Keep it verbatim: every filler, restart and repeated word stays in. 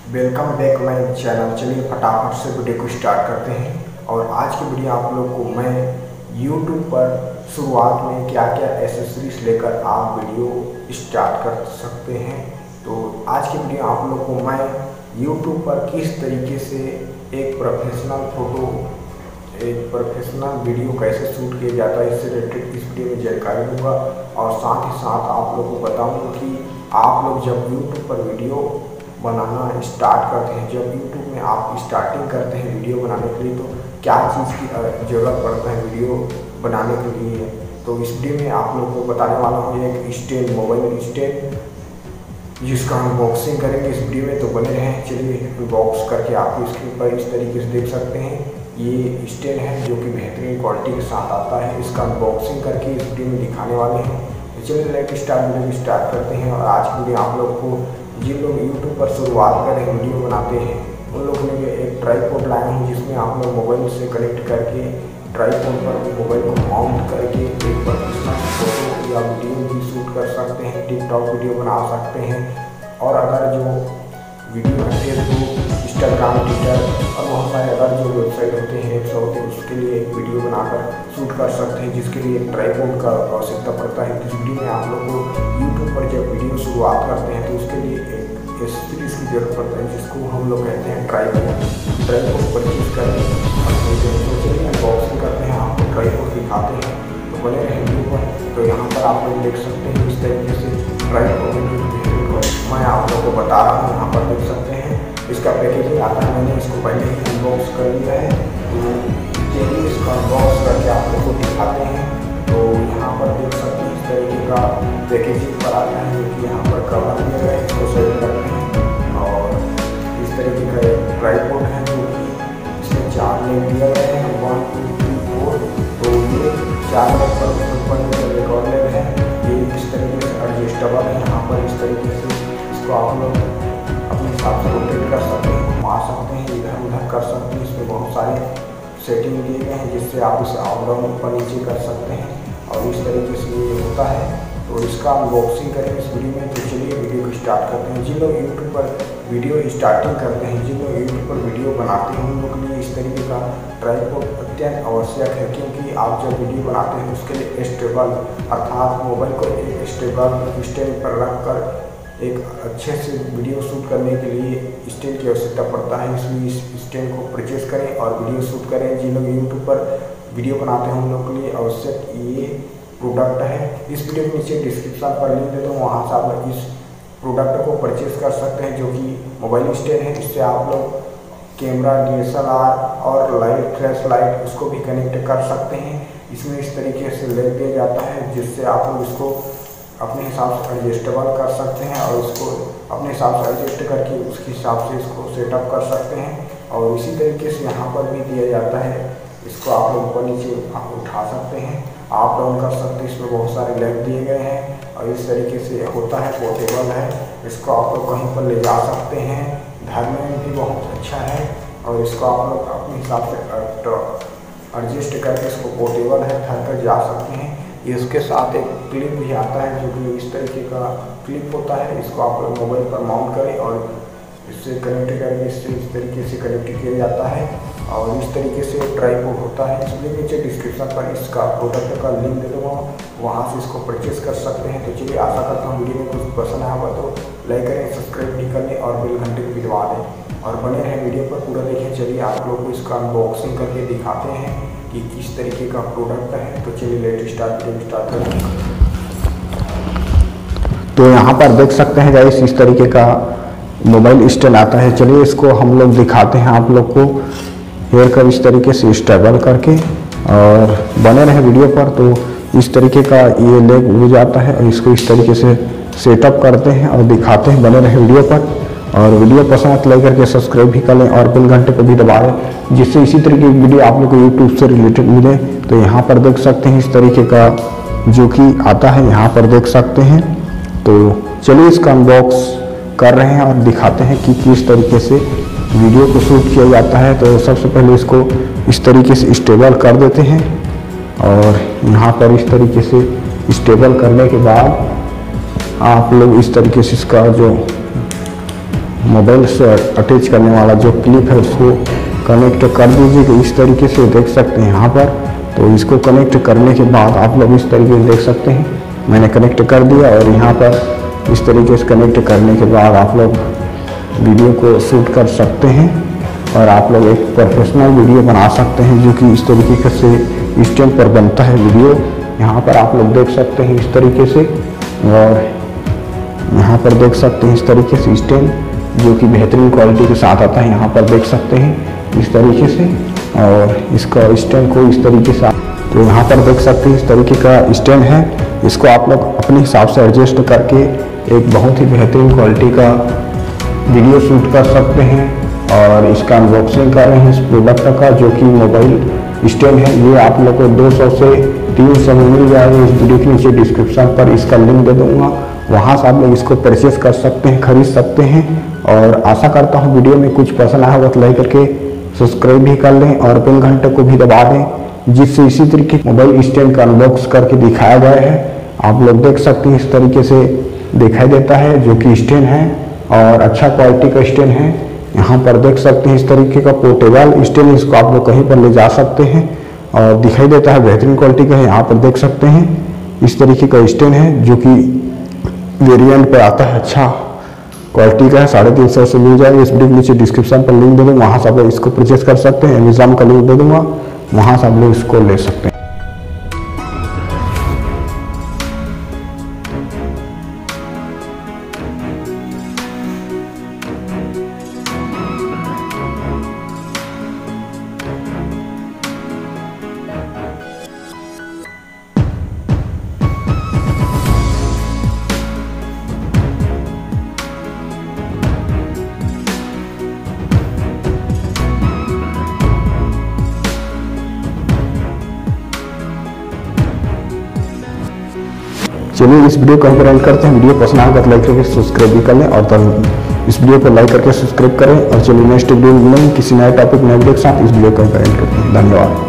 Welcome back my channel. चलिए फटाफट से वीडियो को स्टार्ट करते हैं। और आज की वीडियो आप लोग को मैं यूट्यूब पर शुरुआत में क्या क्या एसेसरीज लेकर आप वीडियो स्टार्ट कर सकते हैं। तो आज की वीडियो आप लोग को मैं यूट्यूब पर किस तरीके से एक प्रोफेशनल फ़ोटो एक प्रोफेशनल वीडियो कैसे शूट किया जाता है इससे रिलेटेड इस वीडियो में जानकारी दूंगा। और साथ ही साथ आप लोगों को बताऊंगा कि आप लोग जब यूट्यूब पर वीडियो बनाना स्टार्ट करते हैं, जब यूट्यूब में आप स्टार्टिंग करते हैं वीडियो बनाने के लिए, तो क्या चीज़ की ज़रूरत पड़ता है वीडियो बनाने के लिए। तो इस वीडियो में आप लोगों को बताने वाला हूँ एक स्टैंड, मोबाइल स्टैंड, जिसका अनबॉक्सिंग करेंगे इस वीडियो में। तो बने रहें। चलिए अनबॉक्स करके आपको स्क्रीन पर इस तरीके से देख सकते हैं। ये स्टैंड है जो कि बेहतरीन क्वालिटी के साथ आता है। इसका अनबॉक्सिंग करके इस वीडियो में दिखाने वाले हैं। तो चलिए लेट स्टार्ट वीडियो स्टार्ट करते हैं। और आज की वीडियो आप लोग को जिन लोग यूट्यूब पर शुरुआत कर रहे हैं, वीडियो बनाते हैं, उन लोगों के लिए एक ट्राइपॉड लाए हैं जिसमें आप लोग मोबाइल से कनेक्ट करके ट्राइपॉड पर मोबाइल को माउंट करके एक प्रोफेशनल फोटो या वीडियो भी शूट कर सकते हैं, टिकटॉक वीडियो बना सकते हैं। और अगर जो वीडियो है फेसबुक, इंस्टाग्राम, ट्विटर और बहुत सारे अगर जो वेबसाइट होते हैं, ऐप्स होते हैं, उसके लिए एक वीडियो बनाकर शूट कर सकते हैं, जिसके लिए एक ट्राइपॉड का आवश्यकता पड़ता है। इस वीडियो में आप लोग को यूट्यूब पर जब वीडियो शुरुआत करते हैं तो उसके लिए एक एसेसरीज की जरूरत पड़ता है, जिसको हम लोग कहते हैं ट्राइपॉड। ट्राइपॉड परचेज करें और तो चलिए अनबॉक्सिंग करते हैं, आपको ट्राइपॉड दिखाते हैं। तो बने रहें वीडियो पर। तो यहाँ पर आप लोग देख सकते हैं इस तरीके से ट्राइपॉड मैं आप लोग को बता रहा हूँ। यहाँ पर देख सकते हैं इसका पैकेजिंग आता है, मैंने इसको पहले ही अनबॉक्स कर लिया है। तो चलिए इसका अनबॉक्स करके आप लोग को दिखाते हैं। तो यहाँ पर देख सकते हैं इस तरीके का पैकेजिंग पर आता है, जो कि यहाँ पर कवर दिया गया है, इसको सेट करते हैं। और इस तरीके का एक ट्राइपॉड है जो कि इसमें चार लेग दिया गया है, वन टू थ्री फोर। तो ये चार लेग पर ऊपर में एक और लेग है, ये इस तरीके से एडजस्टेबल है। यहाँ पर इस तरीके से इसको आप लोग अपने हिसाब से रोटेट कर सकते हैं, घुमा सकते हैं, इधर उधर कर सकते हैं। इसमें बहुत सारे सेटिंग दिए गए हैं जिससे आप इसे अप डाउन ऊपर नीचे कर सकते हैं। और इस तरीके से ये होता है। तो इसका अनबॉक्सिंग करेंगे इस वीडियो में। तो चलिए वीडियो को स्टार्ट करते हैं। जिन लोग यूट्यूब पर वीडियो स्टार्टिंग करते हैं, जिन लोग यूट्यूब पर वीडियो बनाते हैं, उन लोग के लिए इस तरीके का ट्राइपॉड अत्यंत आवश्यक है, क्योंकि आप जब वीडियो बनाते हैं उसके लिए स्टेबल अर्थात मोबाइल को एक स्टेबल स्टैंड पर रख कर एक अच्छे से वीडियो शूट करने के लिए स्टैंड की आवश्यकता पड़ता है। इसलिए इस स्टैंड को परचेज करें और वीडियो शूट करें। जिन लोग यूट्यूब पर वीडियो बनाते हैं उन लोगों के लिए आवश्यक ये प्रोडक्ट है। इस वीडियो के नीचे डिस्क्रिप्शन पर लिंक दे दूँ, वहाँ से आप लोग इस प्रोडक्ट को परचेज कर सकते हैं, जो कि मोबाइल स्टैंड है। इससे आप लोग camera, D S L R और लाइट, फ्लैश लाइट, उसको भी कनेक्ट कर सकते हैं। इसमें इस तरीके से लेग दिया जाता है जिससे आप लोग इसको अपने हिसाब से एडजस्टेबल कर सकते हैं और इसको अपने हिसाब से एडजस्ट करके उसके हिसाब से इसको सेटअप कर सकते हैं। और इसी तरीके से यहाँ पर भी दिया जाता है, इसको आप लोग ऊपर नीचे आप उठा सकते हैं, आप डाउन कर सकते हैं। इसमें बहुत सारे लेग दिए गए हैं और इस तरीके से होता है, पोर्टेबल है। इसको आप लोग कहीं पर ले जा सकते हैं, धरने में भी बहुत अच्छा है। और इसको आप लोग अपने हिसाब से एडजस्ट करके इसको पोर्टेबल है, धर कर जा सकते हैं। इसके साथ एक क्लिप भी आता है जो कि इस तरीके का क्लिप होता है। इसको आप लोग मोबाइल पर माउंट करें और इससे कनेक्ट करके इससे इस तरीके से कनेक्ट किया जाता है। और इस तरीके से ट्राइपॉड होता है। इसलिए नीचे डिस्क्रिप्शन पर इसका प्रोडक्ट का लिंक दे दूँगा, वहाँ से इसको परचेज कर सकते हैं। तो चलिए आशा करता हूँ वीडियो में कुछ पसंद आया होगा तो लाइक करें, सब्सक्राइब भी कर लें और बेल घंटे को भी दबा दें और बने रहें वीडियो पर पूरा देखें। चलिए आप लोग को इसका अनबॉक्सिंग करके दिखाते हैं कि किस तरीके का प्रोडक्ट है। तो चलिए लेट स्टार्ट वीडियो स्टार्ट करें। तो यहाँ पर देख सकते हैं गाइस इस तरीके का मोबाइल स्टैंड आता है। चलिए इसको हम लोग दिखाते हैं आप लोग को हेयर कर इस तरीके से स्टेबल करके, और बने रहे वीडियो पर। तो इस तरीके का ये लेग हो जाता है और इसको इस तरीके से सेटअप करते हैं और दिखाते हैं। बने रहे वीडियो पर और वीडियो पसंद लाइक करके सब्सक्राइब भी कर लें और बेल घंटे को भी दबा दें, जिससे इसी तरीके की वीडियो आप लोग को यूट्यूब से रिलेटेड मिले। तो यहाँ पर देख सकते हैं इस तरीके का जो कि आता है, यहाँ पर देख सकते हैं। तो चलिए इसका अनबॉक्स कर रहे हैं और दिखाते हैं कि किस तरीके से वीडियो को शूट किया जाता है। तो सबसे पहले इसको इस तरीके से स्टेबल कर देते हैं और यहाँ पर इस तरीके से स्टेबल करने के बाद आप लोग इस तरीके से इसका जो मोबाइल से अटैच करने वाला जो क्लिप है उसको कनेक्ट कर दीजिए। इस तरीके से देख सकते हैं यहाँ पर। तो इसको कनेक्ट करने के बाद आप लोग इस तरीके से देख सकते हैं मैंने कनेक्ट कर दिया। और यहाँ पर इस तरीके से कनेक्ट करने के बाद आप लोग वीडियो को शूट कर सकते हैं और आप लोग एक प्रोफेशनल वीडियो बना सकते हैं जो कि इस तरीके से स्टैंड पर बनता है वीडियो। यहाँ पर आप लोग देख सकते हैं इस तरीके से। और यहाँ पर देख सकते हैं इस तरीके से स्टैंड जो कि बेहतरीन क्वालिटी के साथ आता है। यहाँ पर देख सकते हैं इस तरीके से। और इसका स्टैंड को इस तरीके से तो यहाँ पर देख सकते हैं इस तरीके का स्टैंड है। इसको आप लोग अपने हिसाब से एडजस्ट करके एक बहुत ही बेहतरीन क्वालिटी का वीडियो शूट कर सकते हैं। और इसका अनबॉक्सिंग कर रहे हैं इस प्रोडक्ट का जो कि मोबाइल स्टैंड है। ये आप लोग को दो सौ से तीन सौ में मिल जाएगा। इस वीडियो के नीचे डिस्क्रिप्शन पर इसका लिंक दे दूंगा, वहाँ से आप लोग इसको परचेस कर सकते हैं, खरीद सकते हैं। और आशा करता हूँ वीडियो में कुछ पसंद आया होगा तो लाइक करके सब्सक्राइब भी कर लें और बेल घंटे को भी दबा दें, जिससे इसी तरीके मोबाइल स्टैंड का अनबॉक्स करके दिखाया गया है। आप लोग देख सकते हैं इस तरीके से दिखाई देता है जो कि स्टैंड है और अच्छा क्वालिटी का स्टैंड है। यहाँ पर देख सकते हैं इस तरीके का पोर्टेबल स्टैंड, इसको आप लोग कहीं पर ले जा सकते हैं और दिखाई देता है बेहतरीन क्वालिटी का है। यहाँ पर देख सकते हैं इस तरीके का स्टैंड है जो कि वेरिएंट पे आता है, अच्छा क्वालिटी का है। साढ़े तीन सौ से मिल जाएगा। इस वीडियो के नीचे डिस्क्रिप्शन पर लिंक दे दूँगा, वहाँ से आप लोग इसको परचेस कर सकते हैं। अमेज़ॉन का लिंक दे दूँगा, वहाँ से आप लोग इसको ले सकते हैं। चलिए इस वीडियो को हम एंड करते हैं। वीडियो पसंद आएगा तो लाइक करके सब्सक्राइब भी कर लें और तो इस वीडियो को लाइक करके सब्सक्राइब करें। और चलिए नेक्स्ट वीडियो में मिलेंगे किसी नए टॉपिक नए वीडियो के साथ। इस वीडियो को हम एंड करते हैं। धन्यवाद।